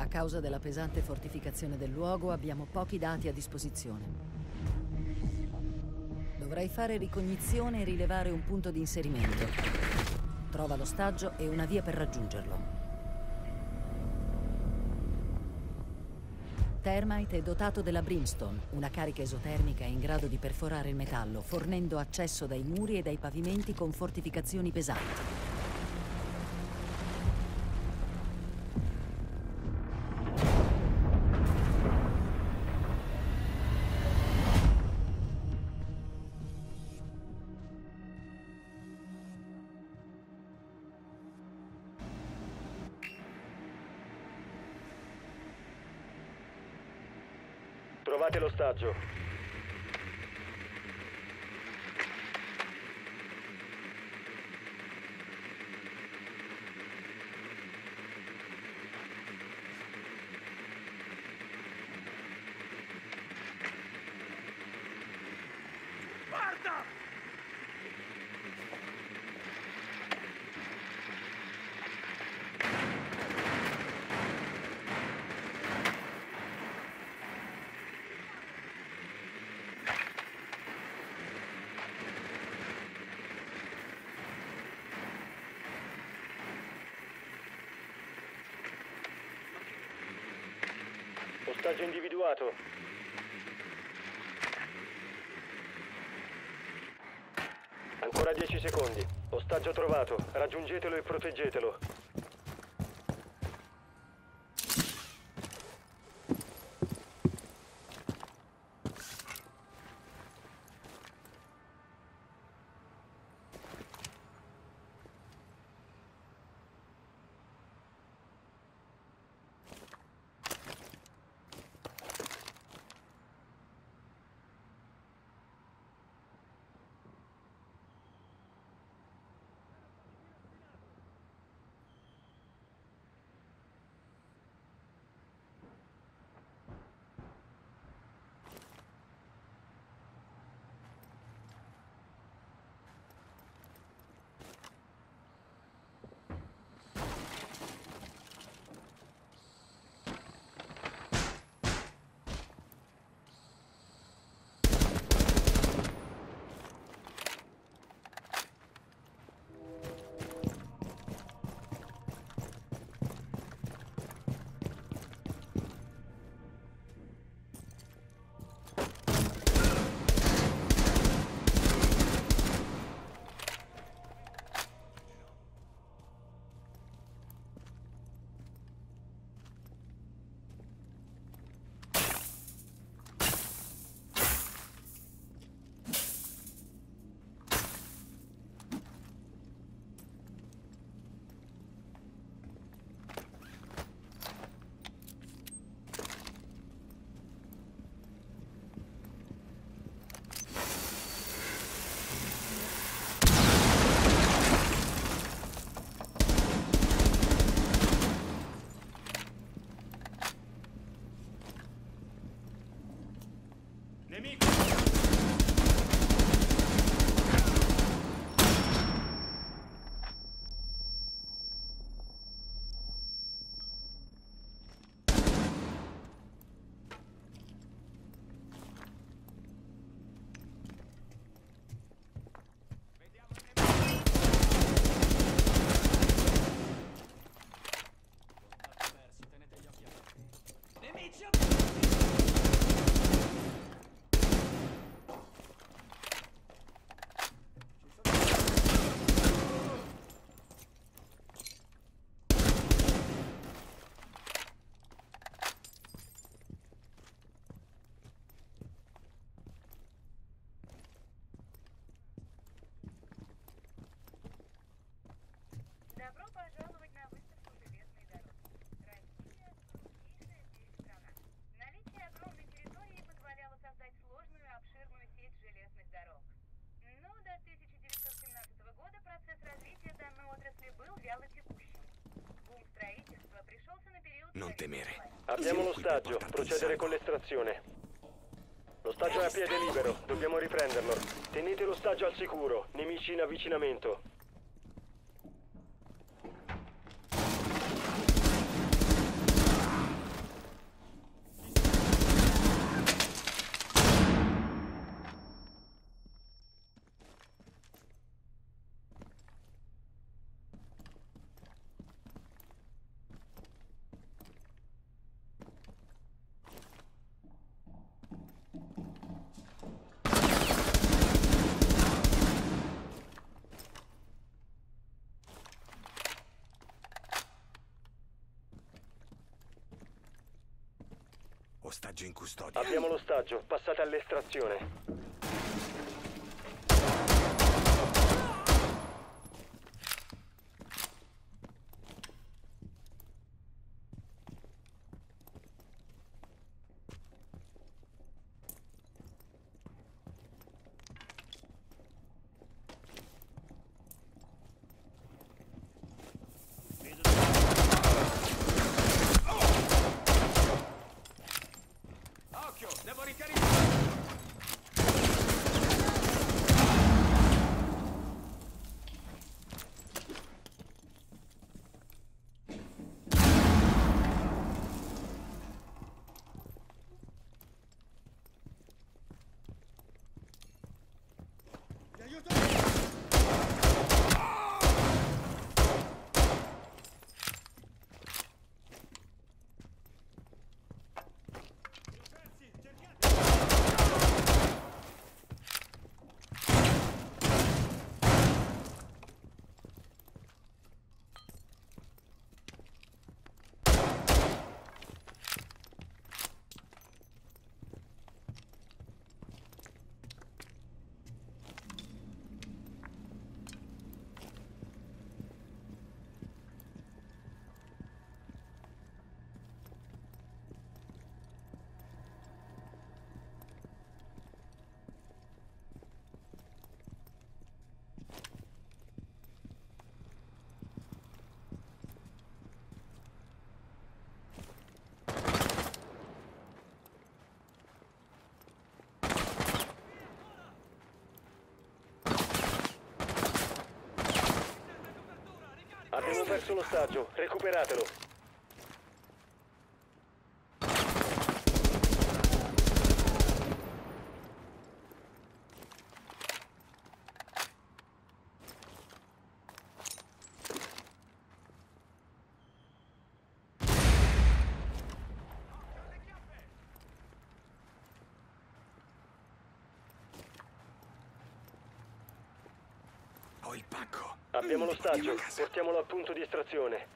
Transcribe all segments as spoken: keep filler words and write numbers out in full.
A causa della pesante fortificazione del luogo abbiamo pochi dati a disposizione. Dovrai fare ricognizione e rilevare un punto di inserimento. Trova l'ostaggio e una via per raggiungerlo. Termite è dotato della Brimstone, una carica esotermica in grado di perforare il metallo, fornendo accesso dai muri e dai pavimenti con fortificazioni pesanti. Trovate l'ostaggio. Guarda! Ostaggio individuato. Ancora dieci secondi. Ostaggio trovato. Raggiungetelo e proteggetelo. Nemico! Добро пожаловать на выставку железной дороги. Россия – крупнейшая в мире страна. Наличие огромной территории позволяло создать сложную и обширную сеть железных дорог. Но до тысяча девятьсот семнадцатого года процесс развития данной отрасли был вялотекущим. Бум строительства пришелся на период... Non temere. Abbiamo l'ostaggio. Procedere con l'estrazione. L'ostaggio è a piede libero. Dobbiamo riprenderlo. Tenete l'ostaggio al sicuro. Nemici in avvicinamento. ostaggio in custodia. Abbiamo l'ostaggio, passate all'estrazione. Occhio, devo ricaricare! Ti aiuto! Abbiamo perso l'ostaggio, recuperatelo. Ho il pacco. Abbiamo l'ostaggio, Andiamo a casa. portiamolo al punto di estrazione.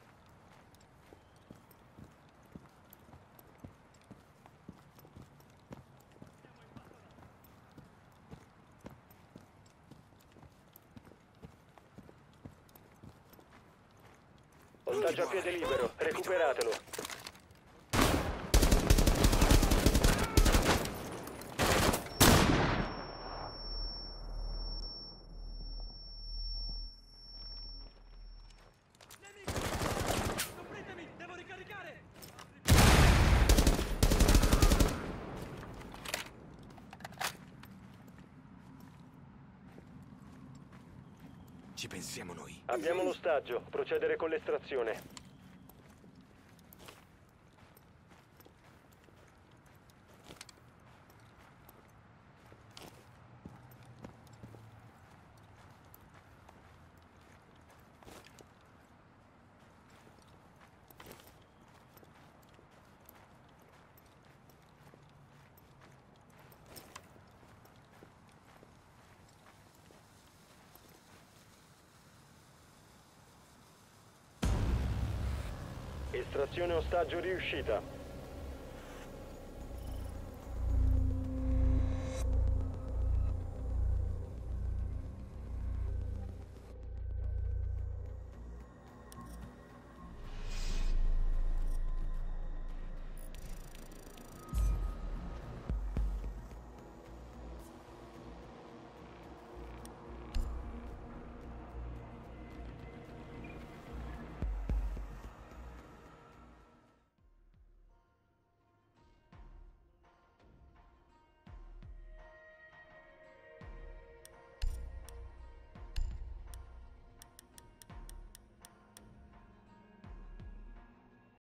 Ostaggio a piede libero, recuperatelo. Copritemi, devo ricaricare! Ci pensiamo noi. Abbiamo l'ostaggio, procedere con l'estrazione. Estrazione ostaggio riuscita.